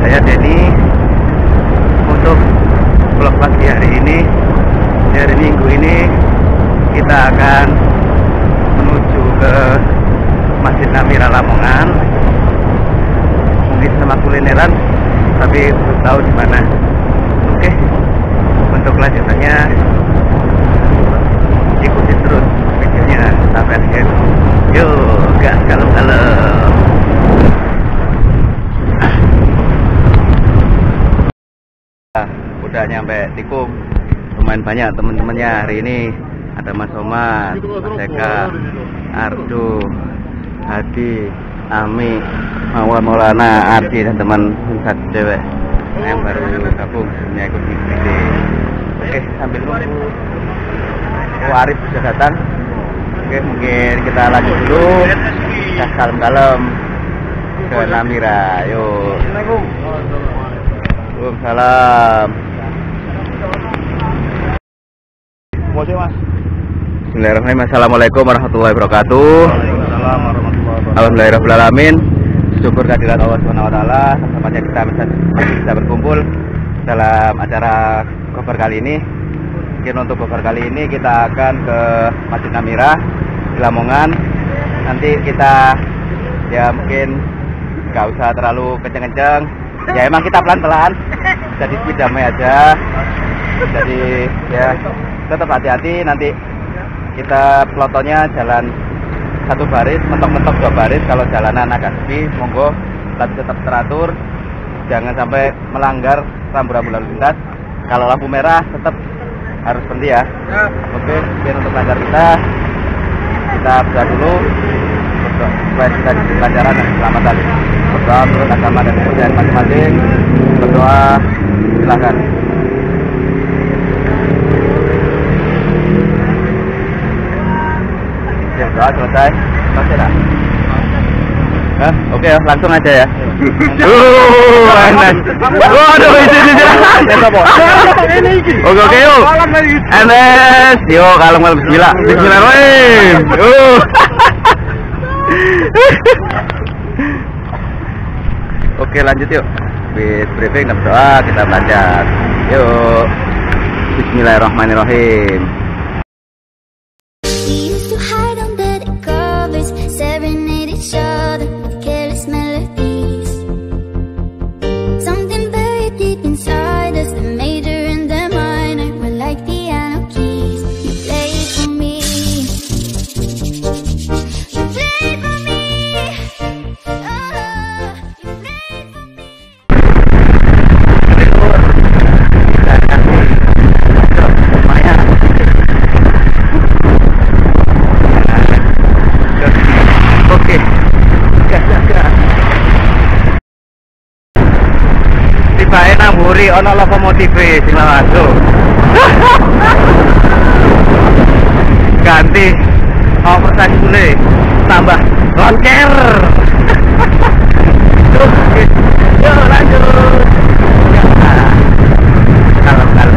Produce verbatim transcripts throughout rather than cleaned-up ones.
saya Denny. Untuk vlog pagi hari ini, di hari Minggu ini kita akan menuju ke Masjid Namira Lamongan. Mungkin sama kulineran, tapi belum tahu di mana. Oke, untuk kelanjutannya ikuti terus videonya sampai akhir. Yuk, gas kalau-kalau. Udah nyampe Tikung, lumayan banyak teman-temannya hari ini. Ada Mas Somad, Mas Eka, Ardo, Hadi, Ami, Mawar Maulana, Ardi dan teman satu cewek yang baru gabung punya ikut ini. Oke, sambil nunggu oh, Arif sudah datang. Oke, mungkin kita lanjut dulu. Gas kalem-kalem ke Namira. Yuk. Assalamualaikum. Waalaikumsalam. Mas. Bismillahirrahmanirrahim. Assalamualaikum warahmatullahi wabarakatuh. Waalaikumsalam warahmatullahi wabarakatuh. Alhamdulillahirrahmanirrahim. Syukur kehadirat Allah subhanahu wa taala, sempatnya kita bisa berkumpul dalam acara koper kali ini. Mungkin untuk koper kali ini kita akan ke Masjid Namira di Lamongan. Nanti kita ya mungkin nggak usah terlalu kenceng-kenceng. Ya emang kita pelan-pelan, jadi speed damai aja. Jadi ya tetap hati-hati, nanti kita pelotonnya jalan satu baris, mentok-mentok dua baris. Kalau jalanan agak sepi, monggo tapi tetap teratur, jangan sampai melanggar rambu-rambu lalu lintas. Kalau lampu merah tetap harus berhenti ya. Oke, biar untuk lancar kita kita berdoa dulu supaya kita diberi pelajaran dan keselamatan. Berdoa menurut agama dan kepercayaan masing-masing. Berdoa, silakan. Ya, berdoa selesai. Selesai dah. Hah? Oke, langsung aja ya. Uh, panas. Waduh, ini ini. Oke, oke, yuk. Enes, yuk kalem-kalem gila. Bismillahirrahmanirrahim. Uh. Oke, lanjut yuk. Habis briefing dan berdoa, kita belajar. Yuk. Bismillahirrahmanirrahim. Buri ono lokomotif sing langsung ganti operasi boleh tambah loncer. Yuk lanjut. Kalau-kalau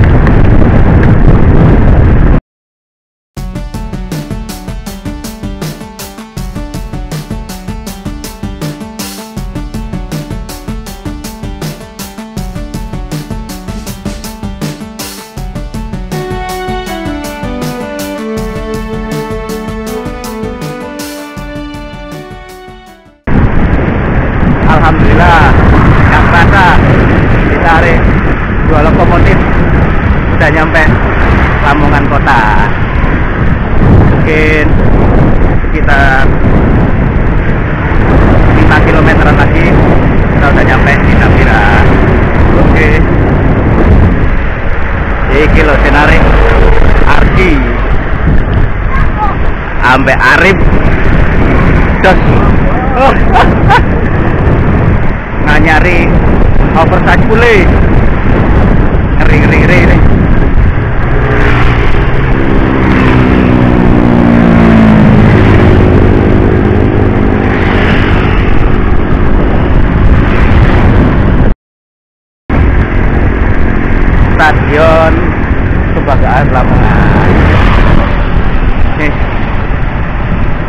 alhamdulillah yang terasa ditarik dua lokomotif udah nyampe Lamongan kota. Mungkin sekitar lima kilometeran lagi kita udah nyampe di Namira. Oke, iki lho senarik Ardi ampe Arif dos nyari oversize pulih. Ngeri ngeri ngeri ngeri. Stadion Kebanggaan Lamongan. Nih.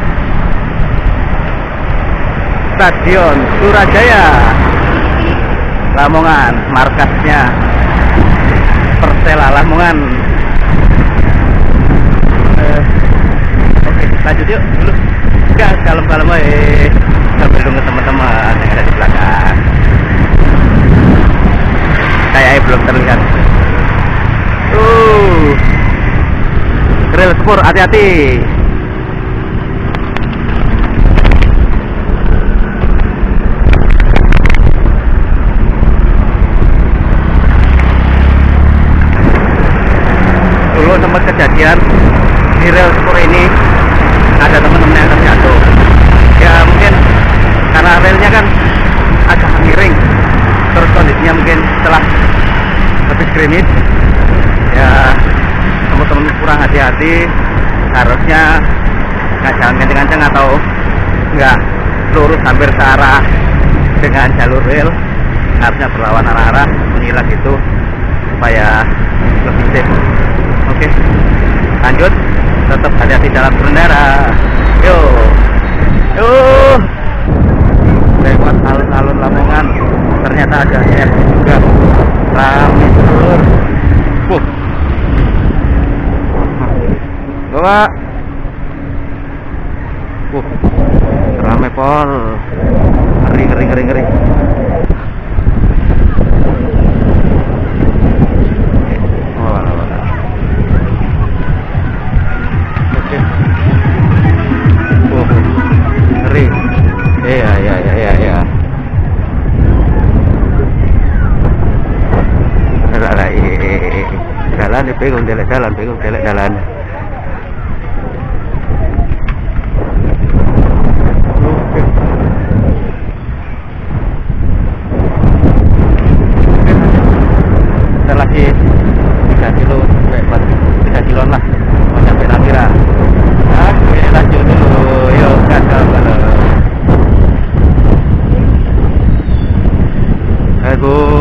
Stadion Surajaya. Lamongan, markasnya Persela Lamongan. Eh, oke, lanjut yuk dulu. Gas kalem-kalem aja sambil nunggu teman-teman yang ada di belakang. Kayaknya belum terlihat. Uh, rel sepur, hati-hati. Dulu sempat kejadian di rel sepur ini ada teman-teman yang terjatuh. Ya mungkin karena relnya kan agak miring, terus kondisinya mungkin setelah habis gerimis, ya teman-teman kurang hati-hati, harusnya nggak jalan kenceng-kenceng atau nggak lurus hampir searah dengan jalur rel, harusnya berlawan arah-arah menyilat gitu supaya lebih safe. Oke, lanjut, tetap hati-hati dalam berkendara. Yuk, yuk, lewat alun-alun Lamongan, ternyata ada air juga, ramai telur. Wuh, bawa, wuh, ramai pol, ngeri ngeri ngeri ngeri. Iya iya iya iya iya. Jalan jalan bingung delek jalan bingung delek jalan. Kita lagi tiga kilo sampai tiga kilon lah mau sampai Namira. Oke, lanjut dulu. Yuk gagal gagal. Aduh,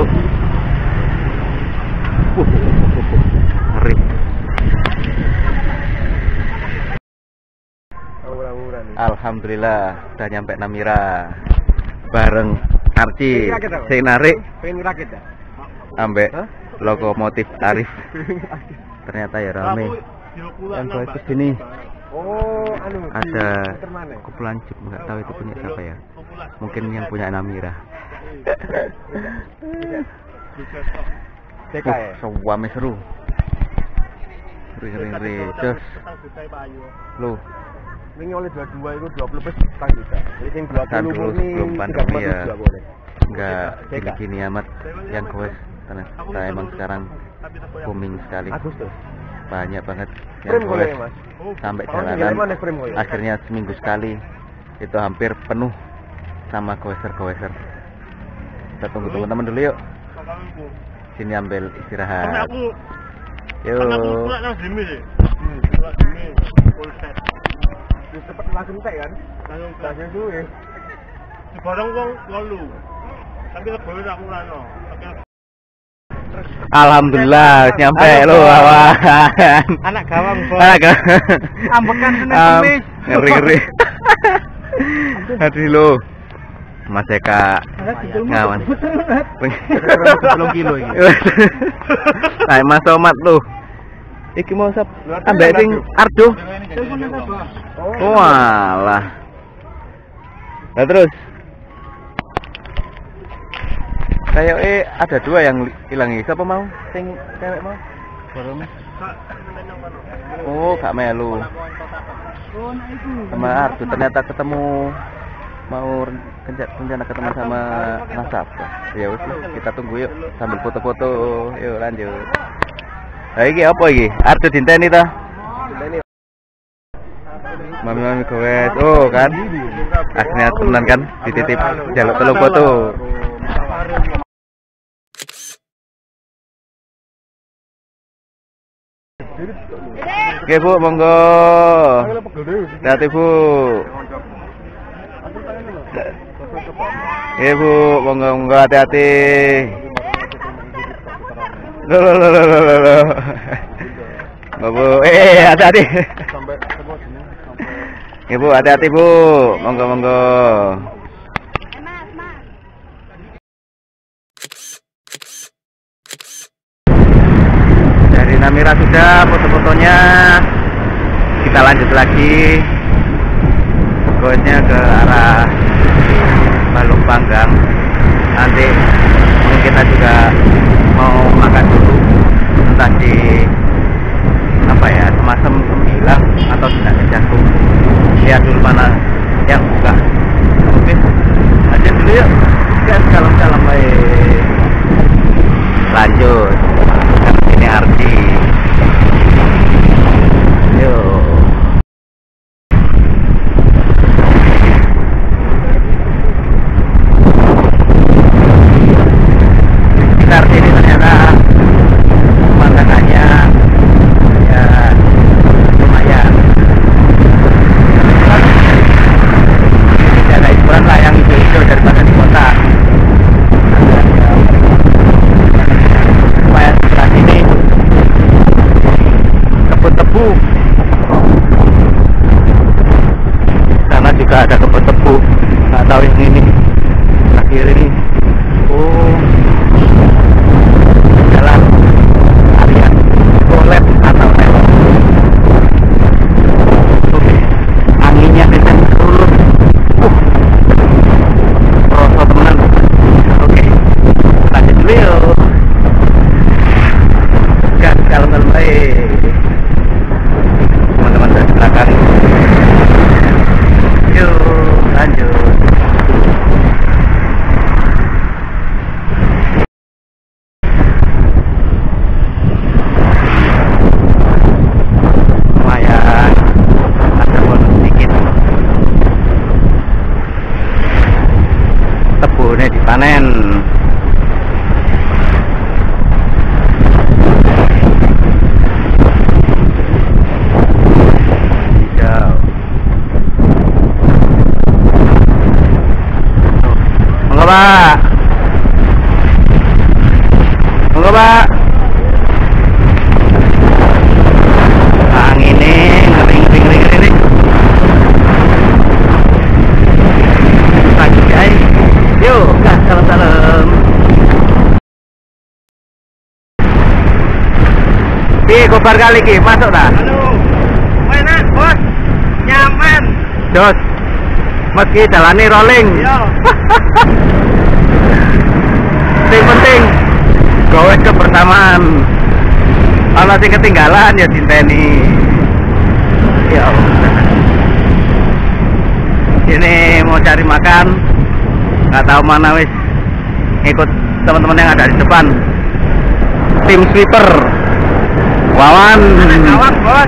uh, ngeri. Alhamdulillah udah nyampe Namira bareng Arci, sing narik, ambek lokomotif Arif. Ternyata ya rame. Yang gue ke sini ada kumpulan jeep, nggak tahu itu punya siapa ya. Mungkin yang punya Namira. C K ya? Suami seru. Ngeri-ngeri terus. Lu ini oleh dua puluh dua itu dua puluh plus setengah juta. Jadi yang dua puluh dulu sebelum pandemi ya enggak gini-gini amat yang goes. Ternyata emang sekarang booming sekali. Agustus. Banyak banget yang goes. Sampai jalanan akhirnya seminggu sekali itu hampir penuh sama goeser-goeser. Kita tunggu teman-teman dulu yuk. Sini ambil istirahat. Yuk. Cepet langsung teh kan? Langsung dulu ya. Barang wong lalu. Tapi lebih aku rano. Alhamdulillah nyampe lo awan. Anak gawang bos. Anak gawang. Ambekan Senin Kamis. Ngeri-ngeri. Hati lo. Mas Eka ngawan sepuluh kilo ini. Nah, Mas Somat lu. Iki mau sap ambek sing Ardo. Walah. Nah terus kayak eh ada dua yang hilang. Siapa mau? Sing cewek mau? Oh, Kak Melu. Sama Ardo ternyata ketemu mau rencana ketemu sama Nasab. Ya wis kita tunggu yuk sambil foto-foto. Yuk lanjut. Nah iki apa iki? Ardo dinteni ta? Mami-mami kewes. Oh kan. Akhirnya temenan kan dititip jaluk telung foto. Oke Bu, monggo. Hati Bu. Ibu, monggo monggo hati-hati. Lo lo lo lo lo lo. Bu, eh hati-hati. Ibu hati-hati Bu, monggo monggo. zona merah sudah foto-fotonya. Kita lanjut lagi goesnya ke arah Balung Panggang. Nanti mungkin kita juga mau makan dulu, entah di apa ya, semacam sembilan atau tidak kejagung. Lihat dulu mana yang buka. Oke, aja dulu yuk. Gas kalem-kalem baik. Lanjut. Ini Ardi. Yuk. Sekitar sini ternyata pemandangannya ya lumayan. Tidak ada hiburan lah yang hijau-hijau daripada di kota. Lumayan sebelah sini kebun tebu. Sana juga ada kebun tebu. Nggak tahu yang ini akhir ini. Oh, jalan area toilet atau lewat. Oke, anginnya kencang turun. Uh, rosot temenan. Oke, lanjut dulu yuk. Gas kalem-kalem baik. Teman-teman dari belakang. Yuk, lanjut. Lumayan ada bonus sedikit. Tebunya dipanen. Hijau. Monggo Pak. Monggo Pak. Angin ini ngering ngering ngering ngering. Lanjut guys. Yuk, gas salam-salam. Di Kobar kali ki masuk dah. Halo. Enak, Bos. Nyaman. Jos. Meski jalani rolling. Iya. Yang penting goes kebersamaan. Kalau sing ketinggalan ya dinteni. Ya Allah. Ini mau cari makan, nggak tahu mana wis. Ikut teman-teman yang ada di depan. Tim sweeper. Wawan. Kawan, Bos.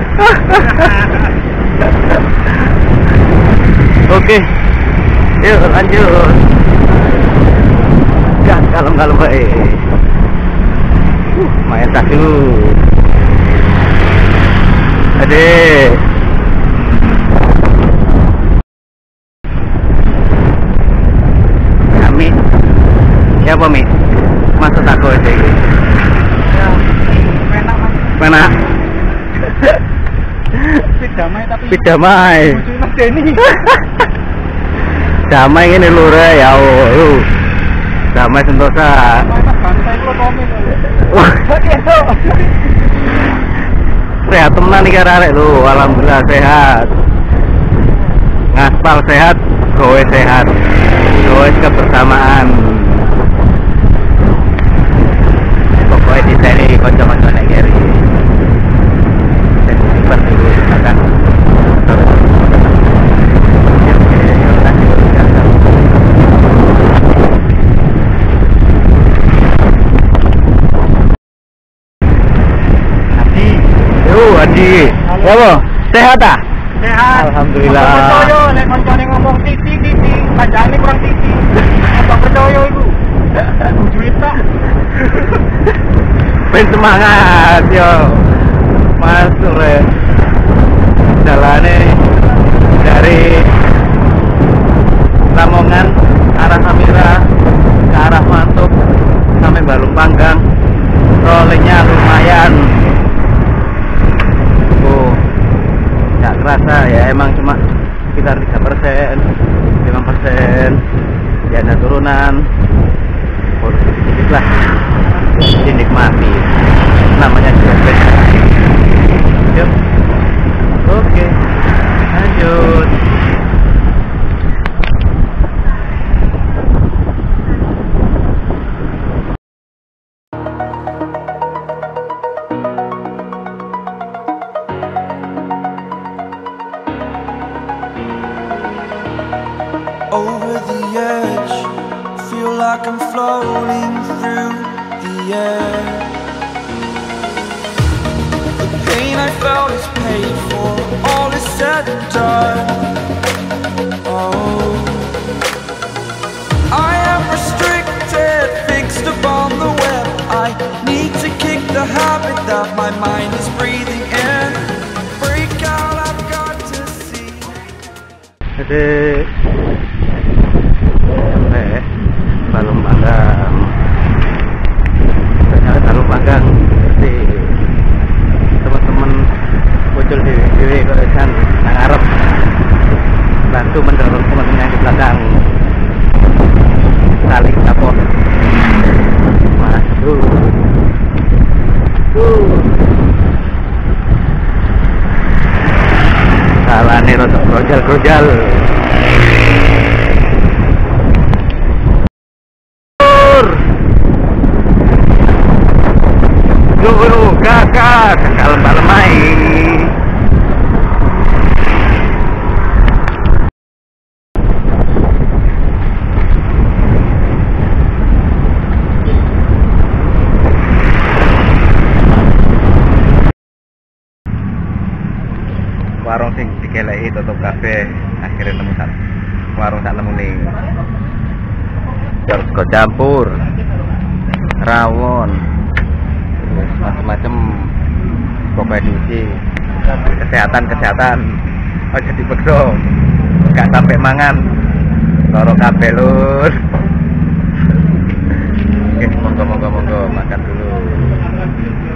Oke. Yuk lanjut. Gas kalem-kalem baik. Uh, main tas dulu. Adek. Kami. Ya apa Mi? Masuk aku aja ini. Ya, enak mas. Mana? Tapi damai tapi. Tapi damai. Bujuin mas Denny. Damai ini lure ya Allah. Damai Sentosa. Damai mas bantai lo komen. Wah, Itu. sehat temenan nih karek lu. Alhamdulillah sehat. Ngaspal sehat, goes sehat. Goes kebersamaan. Pokoknya di sini kocok-kocok nek kiri. Dan simpan dulu makan. Adi, ya apa? Sehat ah? Sehat. Alhamdulillah. Apa percaya nek koncone ngomong titi titi, kanjane kurang titi. Apa percaya iku? Duit tak. Ben semangat yo. Masuk le. Jalane dari Lamongan arah Samira ke arah Mantuk sampai Balung Panggang. Rollingnya lumayan. Oh, nggak kerasa ya, emang cuma sekitar tiga persen, lima persen. Ya ada turunan. Oh, sedikit lah, dinikmati. namanya juga beda. Yuk. Oke, lanjut. Over the edge, feel like I'm floating through the air. The pain I felt is paid for, all is said and done. Oh, I am restricted, fixed upon the web. I need to kick the habit that my mind is breathing in. Break out, I've got to see. Jadi sampai Talung Panggang. Ternyata Talung Panggang seperti teman-teman muncul di dewi kan nang ngarep bantu mendorong teman-teman yang di belakang saling support. Waduh, tuh salah nih rotok grojal-grojal. Guru kakak kalem balemai. Warung sing dikeleki tutup kabeh, akhirnya nemu sak warung sak nemu ning sego campur, rawon, macam-macam kompetisi kesehatan kesehatan aja dipeksa gak sampai mangan loro kabeh lur. Oke, monggo monggo monggo makan dulu.